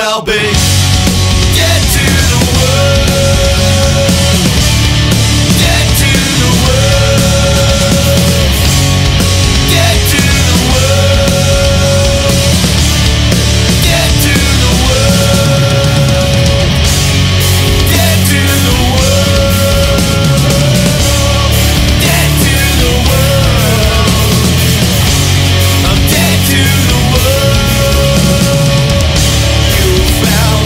shall be. Get to the world. Get to the world. Get to the world. Get to the world. Get to the world. Get to the world. I'm dead to the world. You found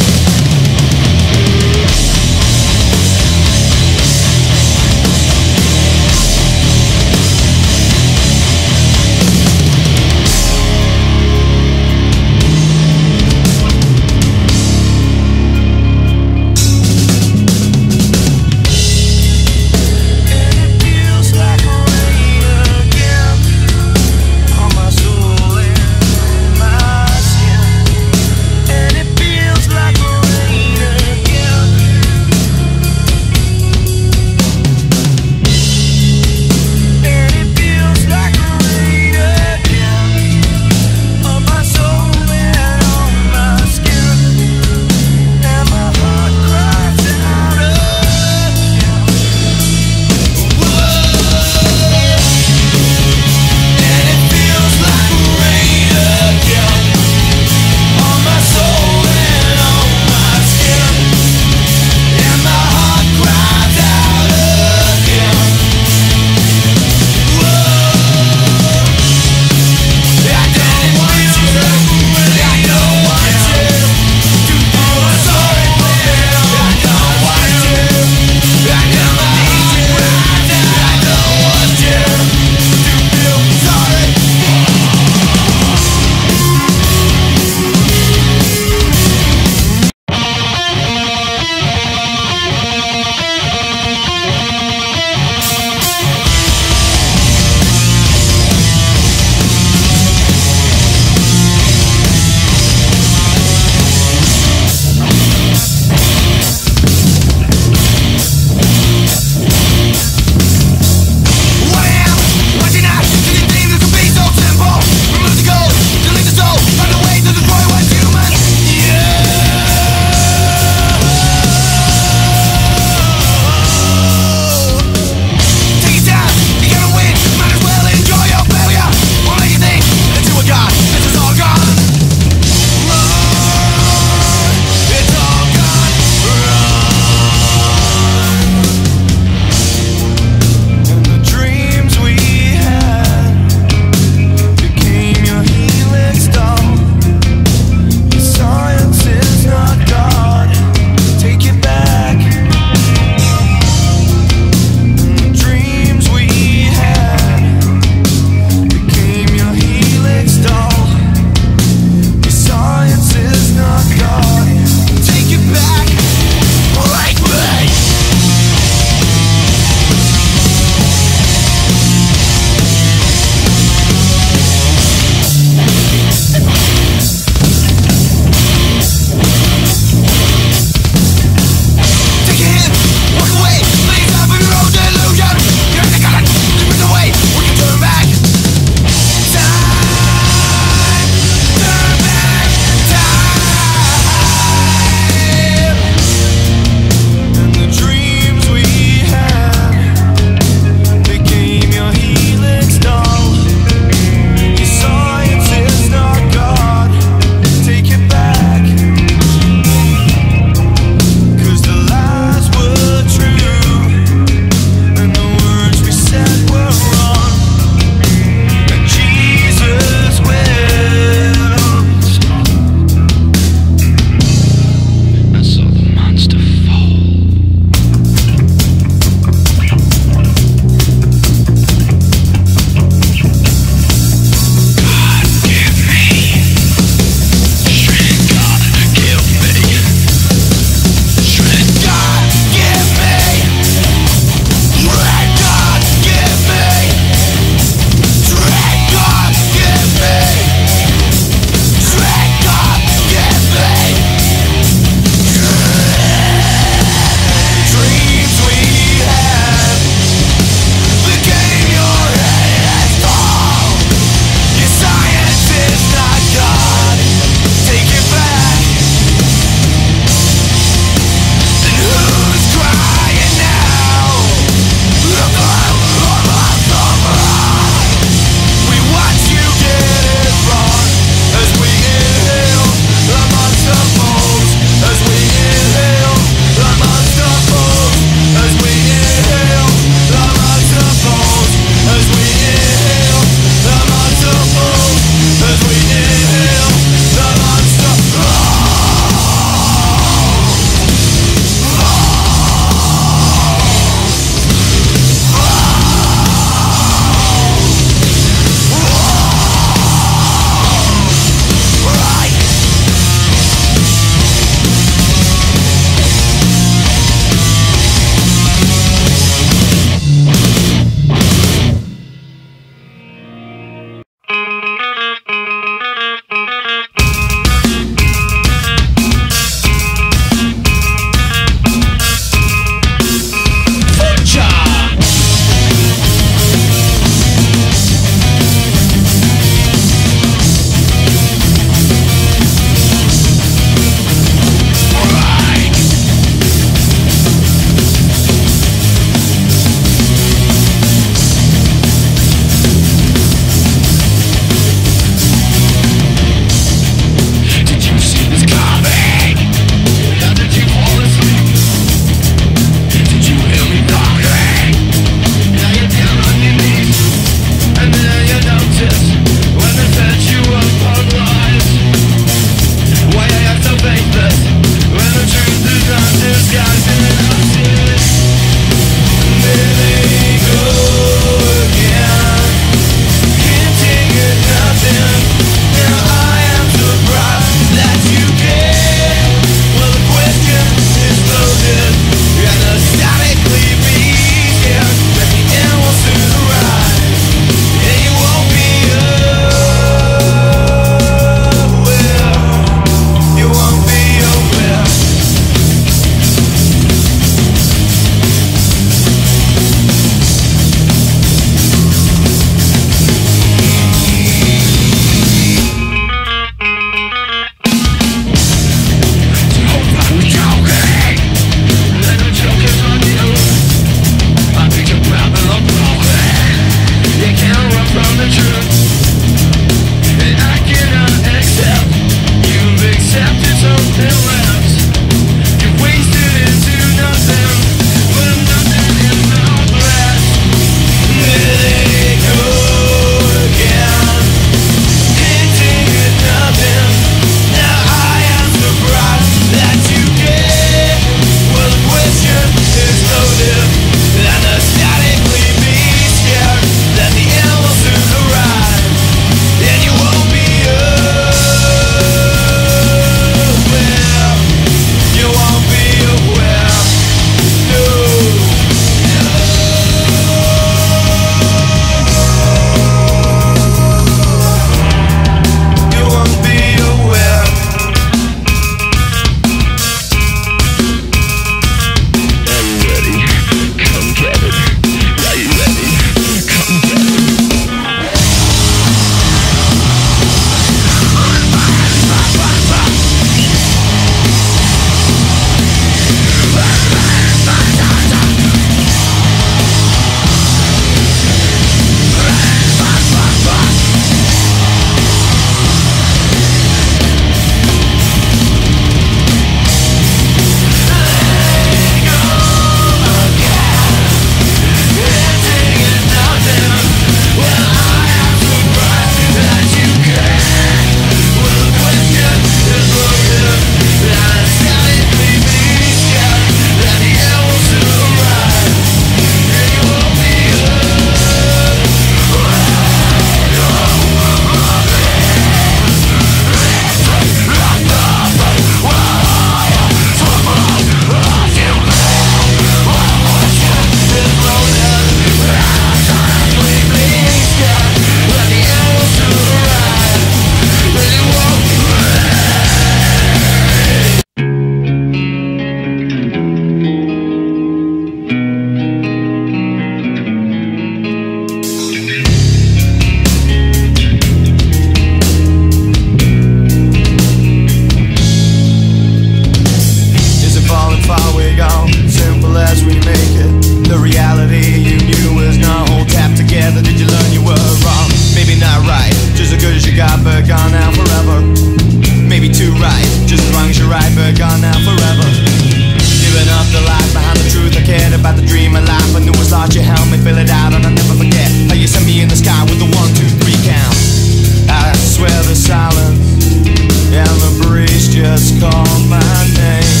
forget about the dream of life. I knew it was large, you helped me fill it out, and I'll never forget how you sent me in the sky with the 1, 2, 3 count. I swear the silence and the breeze just called my name.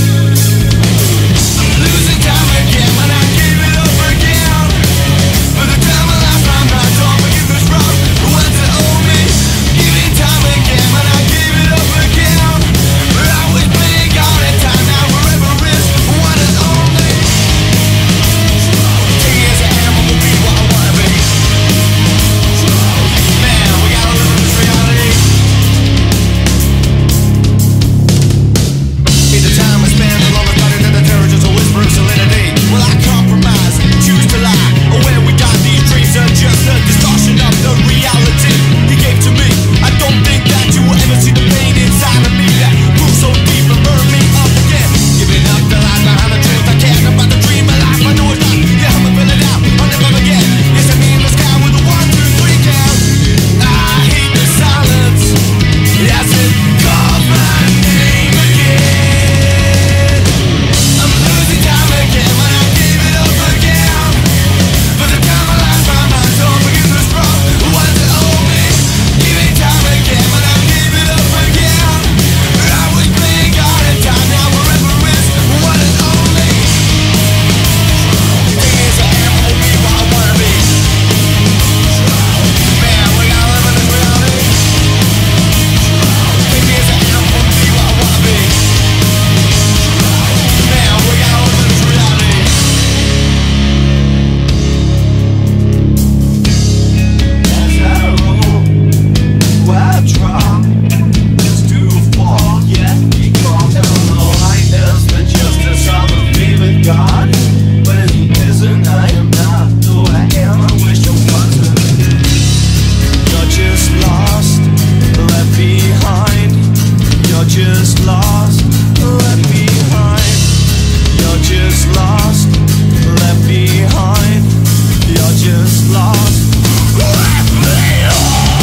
I'm losing time again when I give it up again. For the time I lost my mind, don't forget this wrong. The ones that owe me, giving time again when I give it up again. But I was playing all the time, now forever is one and only. 10 years ahead, I'm gonna be what I wanna be. Man, we gotta live in this reality. In the time I spend alone, I started in the terror, just a whisper of solidity. Will I compromise, choose to lie, or where we got these dreams are just a distortion of the reality he gave to me. I don't think that you will ever see the pain inside of me that grew so deep and burned me up again. Giving up the lies behind the truth, I cared about the dream of life. I know it's not, you help me fill it out, I'll never forget. You set me in the sky with a 1, 2, 3 count. I hate the silence as it calls my name again. I'm losing time again when I give it up again. For the time I lost my mind, don't forget this wrong. The ones that owe me, giving time again when I give it up again. I was playing all the time, now forever is one and only. 10 years ahead, I'm gonna be what I wanna be. Man, we gotta live in this reality. 10 years ahead, I'm gonna be what I wanna be. Man, we gotta live in this reality. As I roll, I drop, just to fall, yet he called down the lightness, but just a solid feeling God. But he isn't, I am not who I am, I wish I wasn't. You're just lost, left behind. You're just lost, left behind. You're just lost, left behind. You're just lost, left behind.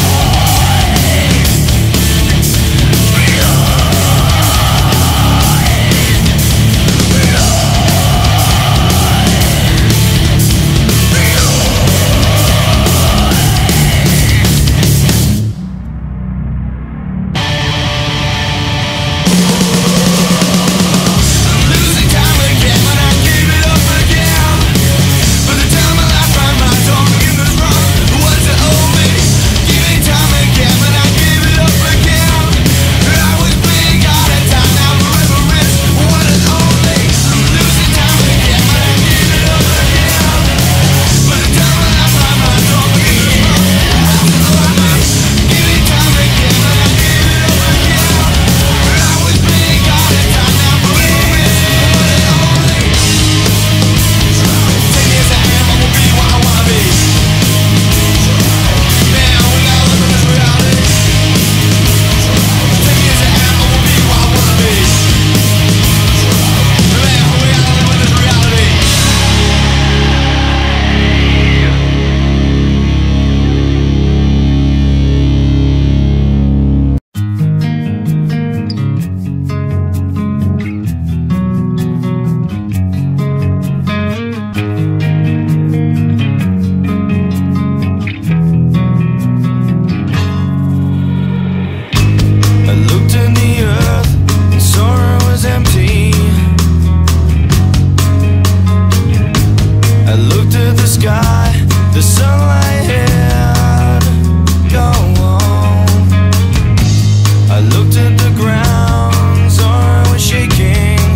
Losing time again when I give it up again. For the time I lost my mind, don't forget this wrong. The ones that owe me, giving time again when I give it up again. I was playing all the time, now forever is one and only. I'm losing time again when I give it up again. For the time I lost my mind, don't forget this wrong. The ones that owe me, giving time again when I give it up again. I was playing all the time, now forever is one and only. 10 years ahead, I'm gonna be what I wanna be. Man, we gotta live in this reality. 10 years ahead, I'm gonna be what I wanna be. Man, we gotta live in this reality. I looked in the earth and saw it was empty. I looked at the sky, the sunlight had gone. I looked at the ground, saw it was shaking.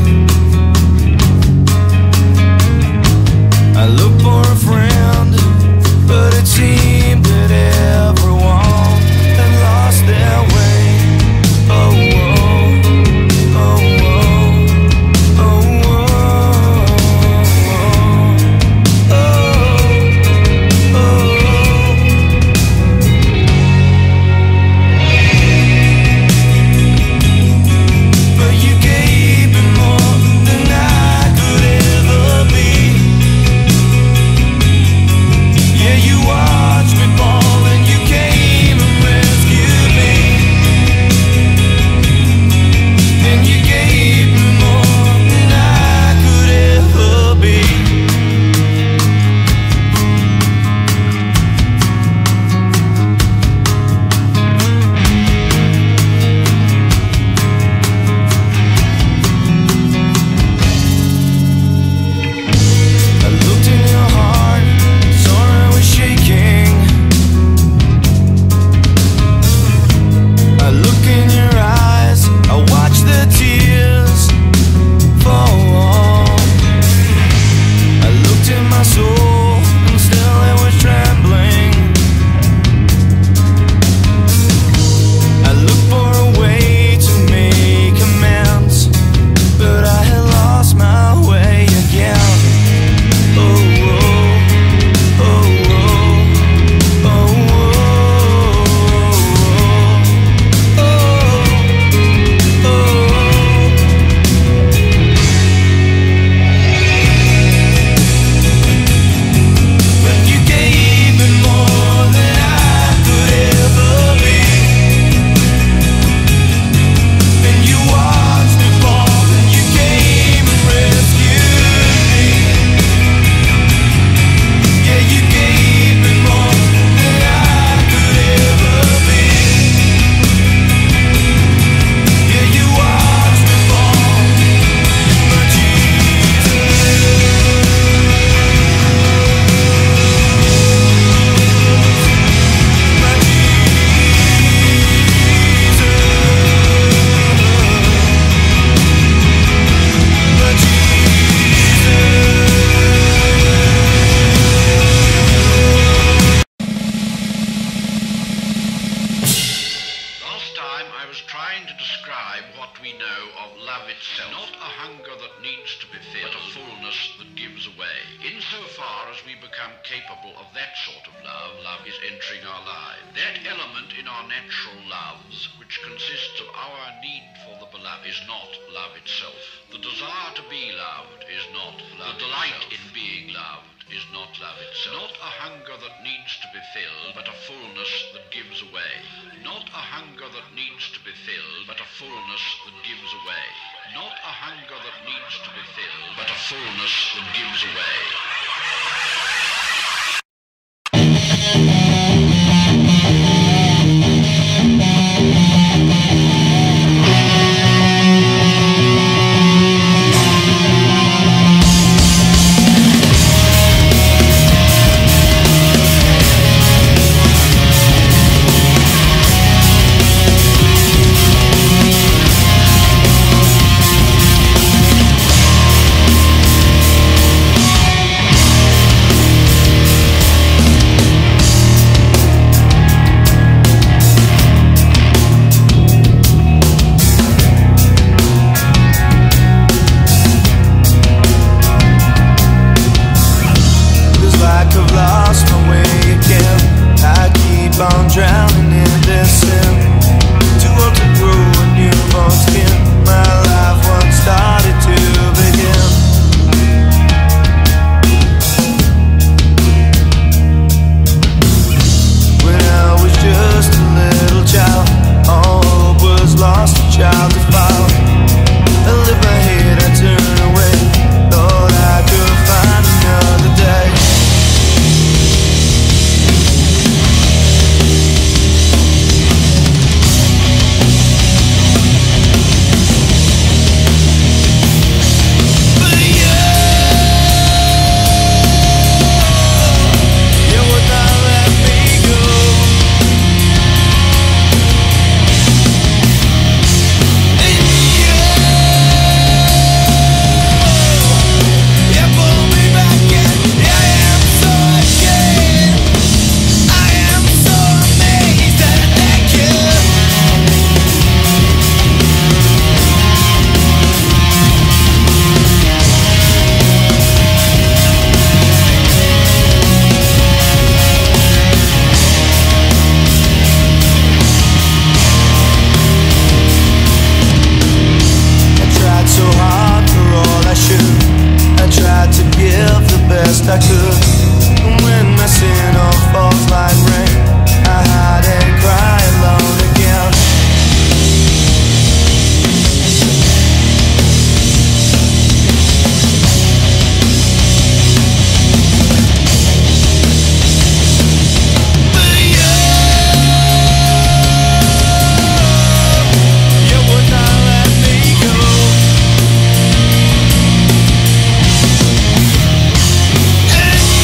I looked for a friend, but it seemed that everyone had lost their way. Oh, oh, oh, oh, oh, oh, oh, oh. Insofar as we become capable of that sort of love, love is entering our lives. That element in our natural loves, which consists of our need for the beloved, is not love itself. The desire to be loved is not love. The delight in being loved is not love itself. Not a hunger that needs to be filled, but a fullness that gives away. Not a hunger that needs to be filled, but a fullness that gives away. Not a hunger that needs to be filled, but a fullness that gives away. I'm drowning in this sin. Too old to grow a newborn skin. My life once started to begin. When I was just a little child, all hope was lost, a child to fall. I lift my head, I turn away, thought I could find another day. I could. When my sin all falls like rain, I hide and cry alone again. But you would not let me go. And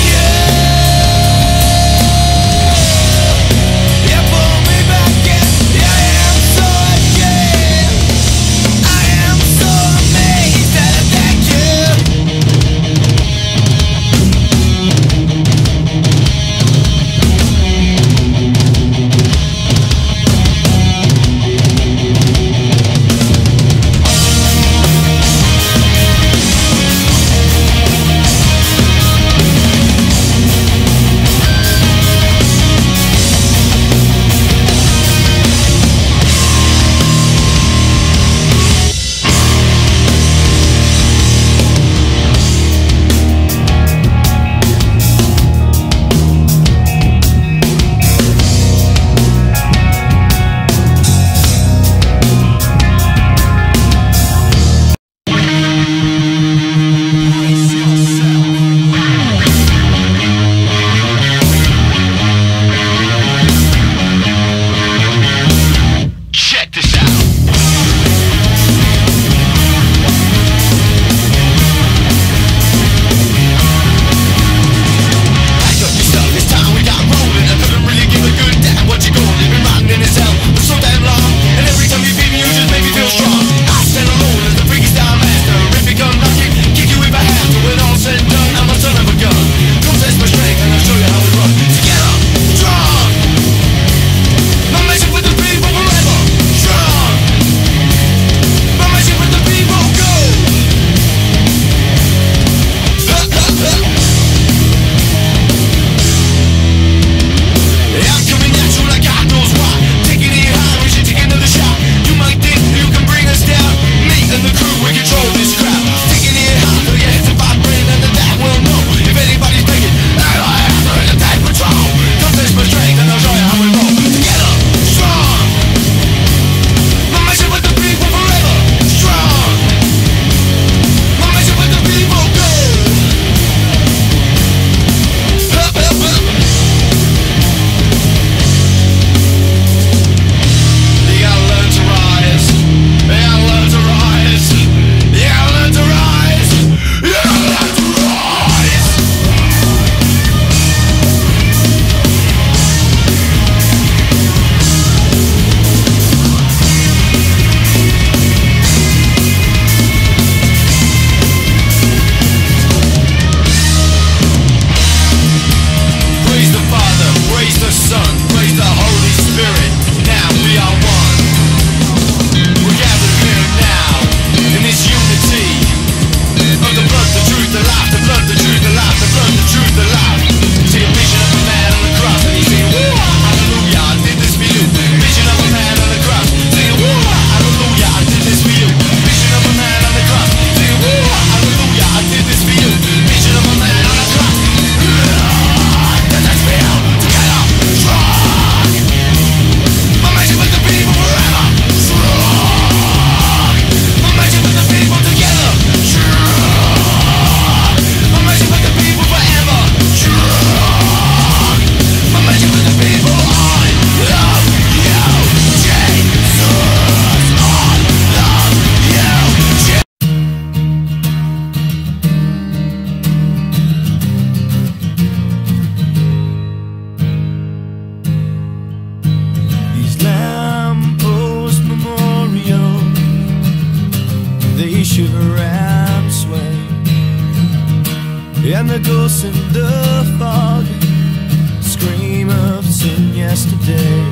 candles in the fog scream of sin yesterday.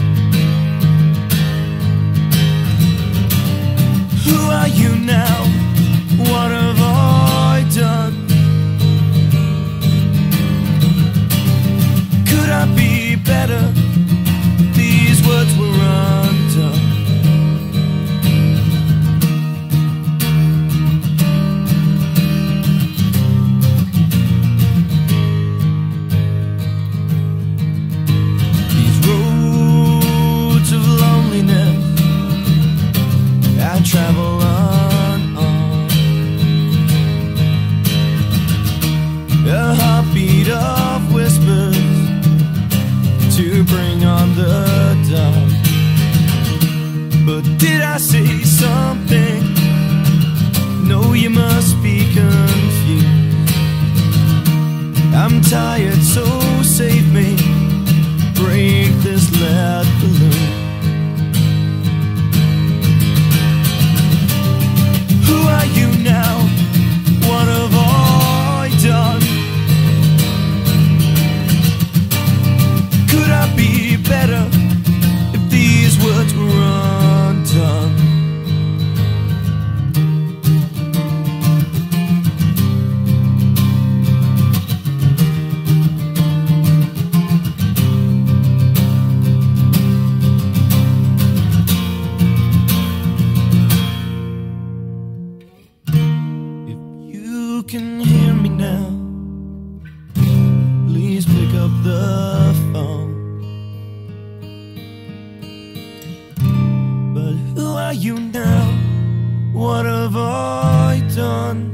Who are you now? What have I done? Could I be better? These words were undone. These roads of loneliness I travel on. A heartbeat of whispers to bring on the dark. But did I say something? No, you must be confused. I'm tired, so save me. Break this lead balloon. Who are you now? What have I done? Could I be better if these words were undone? If you can hear me now, please pick up the phone. But who are you now? What have I done?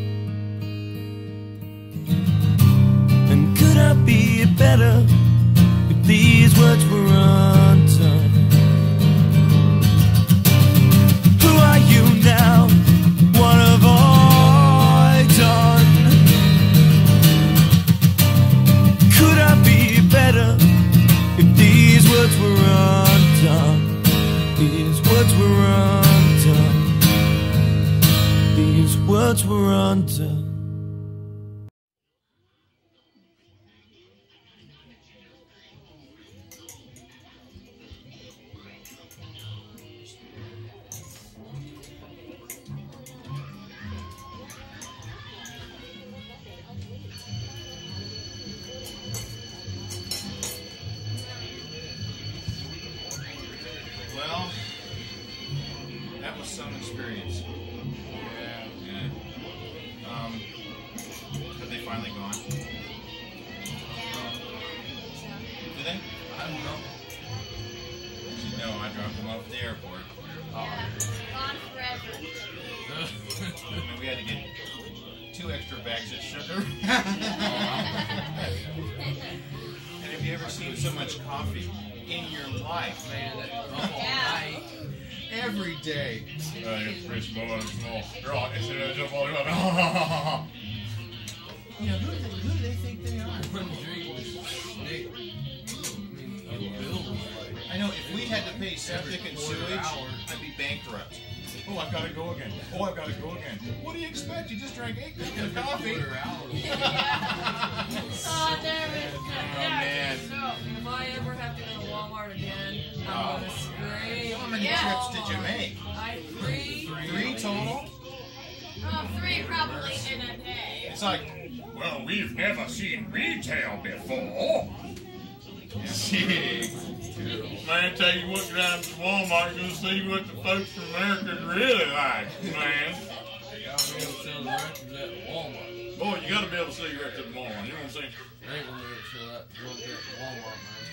And could I be better if these words were undone? Who are you now? What have I done? Could I be better if these words were undone? These words were undone. These words were undone. Well, that was some experience. Yeah. Have they finally gone? Did they? I don't know. No, I dropped them off at the airport. Gone forever. And we had to get 2 extra bags of sugar. And have you ever seen so much coffee in your life? Man, that up all night. Every day. Chris Bowen, small. Right, it's You know, who do they think they are? One drink was stick. I mean, a bill. I know, if we had to pay septic and sewage, I'd be bankrupt. Oh, I've got to go again. Oh, I've got to go again. What do you expect? You just drank 8 cups of coffee. Quarter hour. Oh, there it is. man. So, if I ever have to go to Walmart again, I'm gonna scream. How many trips did you make? I 3. 3 total? Oh, 3 probably in a day. It's like, Well, we've never seen retail before. Man, tell you what, driving to Walmart, you're going to see what the folks from America really like, man. Y'all be able to sell the records at Walmart. Boy, you got to be able to see right to the Walmart. You know what I'm saying? They ain't gonna be able to sell that drug at Walmart, man.